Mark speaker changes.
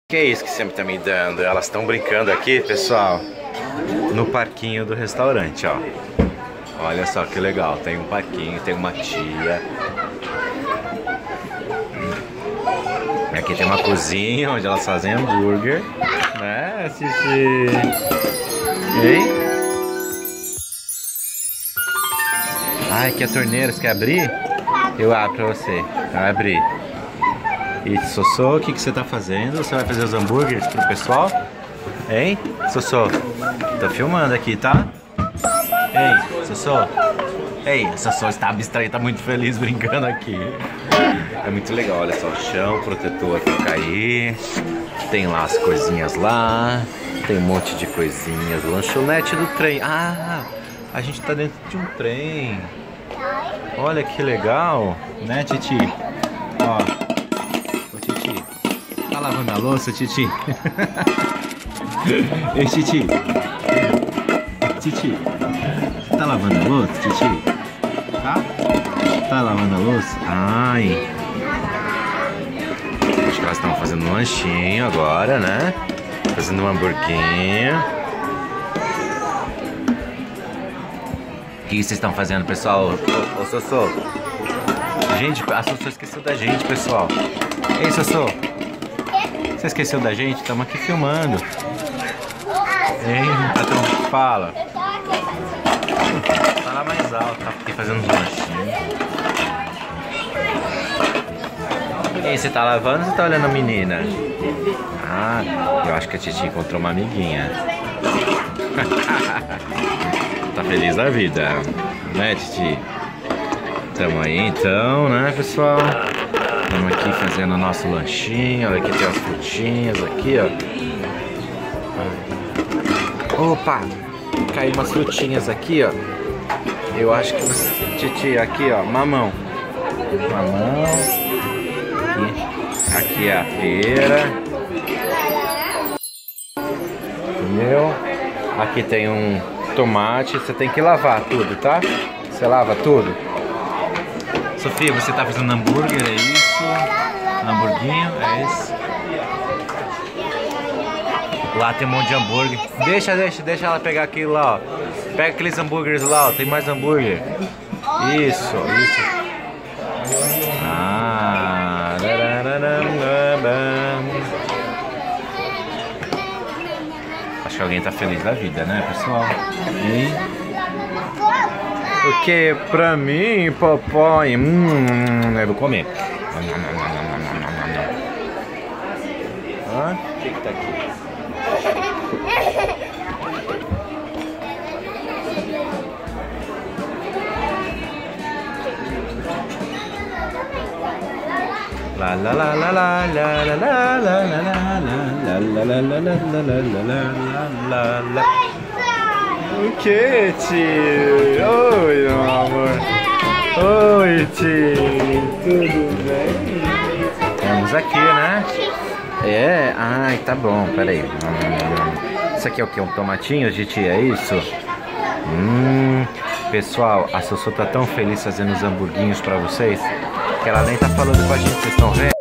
Speaker 1: Que é isso que sempre tá me dando? Elas estão brincando aqui, pessoal, no parquinho do restaurante, ó. Olha só que legal, tem um parquinho, tem uma tia. Aqui tem uma cozinha onde elas fazem hambúrguer, né, Cici? Hein? Ai, que a torneira, você quer abrir? Eu abro pra você, vai abrir. E Sossô, o que você tá fazendo? Você vai fazer os hambúrgueres pro pessoal? Hein? Sossô, tô filmando aqui, tá? Ei, Sossô. Ei, Sossô está abstraída, tá muito feliz brincando aqui. É muito legal, olha só, o chão protetor pra cair. Tem lá as coisinhas lá. Tem um monte de coisinhas. Lanchonete do trem. Ah, a gente tá dentro de um trem. Olha que legal, né, Titi? Ó. Titi, tá lavando a louça, Titi? Ei, Titi. Titi, tá lavando a louça, Titi? Tá lavando a louça? Ai. Acho que elas estão fazendo um lanchinho agora, né? Fazendo um hamburguinho. O que vocês estão fazendo, pessoal? Ô, Sossô. Gente, a Sossô esqueceu da gente, pessoal. Ei, Sossô. Você esqueceu da gente? Estamos aqui filmando. Hein, patrão? Fala. Fala mais alto, tá aqui fazendo uns lanchinhos. Ei, você tá lavando ou você tá olhando a menina? Ah, eu acho que a Titi encontrou uma amiguinha. Tá feliz da vida, né, Titi? Tamo aí então, né, pessoal? Estamos aqui fazendo o nosso lanchinho. Olha, aqui tem as frutinhas aqui, ó. Opa! Caiu umas frutinhas aqui, ó. Eu acho que você... Titi, aqui, ó, mamão. Mamão. Aqui é a feira. Entendeu? Aqui tem um tomate. Você tem que lavar tudo, tá? Você lava tudo. Sofia, você tá fazendo hambúrguer, é isso? Hamburguinho, é isso? Lá tem um monte de hambúrguer. Deixa ela pegar aquilo lá, ó. Pega aqueles hambúrgueres lá, ó. Tem mais hambúrguer. Isso. Ah. Acho que alguém tá feliz da vida, né, pessoal? E... o que pra mim, papai? Eu vou comer. O que tá aqui? La la la la la la la la la la la la la la. O que, tio? Oi, meu amor. Oi, tio. Tudo bem? Estamos aqui, né? É? Ai, tá bom, peraí. Isso aqui é o que? Um tomatinho, Titi? É isso? Pessoal, a Sossô tá tão feliz fazendo os hamburguinhos pra vocês que ela nem tá falando com a gente, vocês estão vendo?